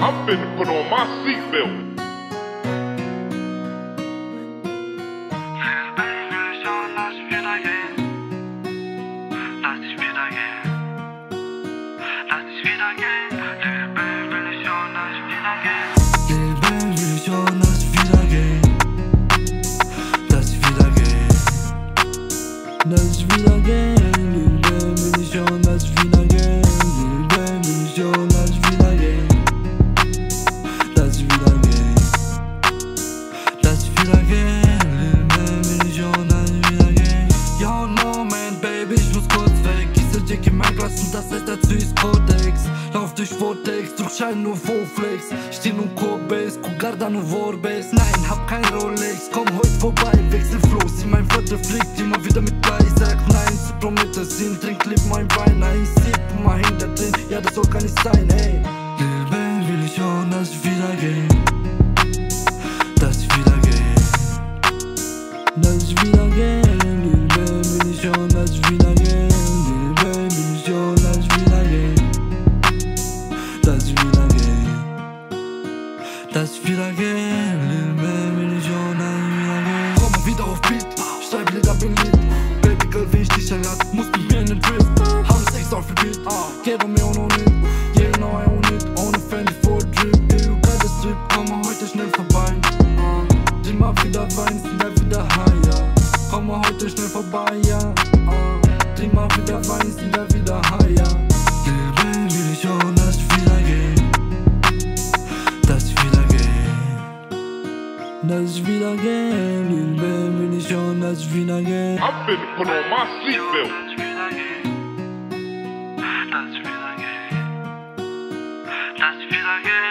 I'm finna put on my seatbelt. Lass es wieder gehen, Lil Baby, will ich schon, lass es wieder gehen. Lil Baby, will ich schon, lass es wieder gehen. Lass es wieder gehen. Lass es wieder gehen, Lil Baby, will ich schon, lass es wieder gehen. Ja, Moment, Baby, ich muss kurz weg. Ich seh Dick in mein Glas und das heißt dazu ist Codex. Lauf durch Vortex, durch Schein nur Vorflex. Steh nur Cobase, guck Garda nur Vorbase. Nein, hab kein Rolex, komm heute vorbei. Wechsel Floß, in mein Vater fliegt immer wieder mit Blei. Sag nein zu Promethazin, trink lieb mein Wein. Ich sieb mal hinter drin, ja das soll gar nicht sein, ey. Lil Baby, will ich schon, lass es wieder gehen. Lass es wieder gehen. Lass es wieder gehen, Lil Baby, will ich schon, lass es wieder gehen. Lil Baby, will ich schon, lass es wieder gehen. Lass es wieder gehen. Lass es wieder gehen, Lil Baby, will ich schon, lass es wieder gehen. Komm wieder auf Beat, schreib Lieder, bin Lied. Baby Girl, wie ich dich erlaubt, muss mit mir in den Drift. Haben Sex auf Repeat, gebe mir auch noch nicht. Yeah, no, I own it, ohne Fendi for a Drip. Yeah, you got the strip, komm mal heute schnell vorbei. Dreh mal wieder Wein, sind wir wieder high, ja. Komm mal heute schnell vorbei, ja. Dreh mal wieder Wein, sind wir wieder high, ja. Lil Baby, will ich schon, lass es wieder gehen. Lass es wieder gehen. Lass es wieder gehen, Lil Baby, will ich schon, lass es wieder gehen. I'm finna put on my seatbelt. Lass es wieder gehen. Lass es wieder gehen.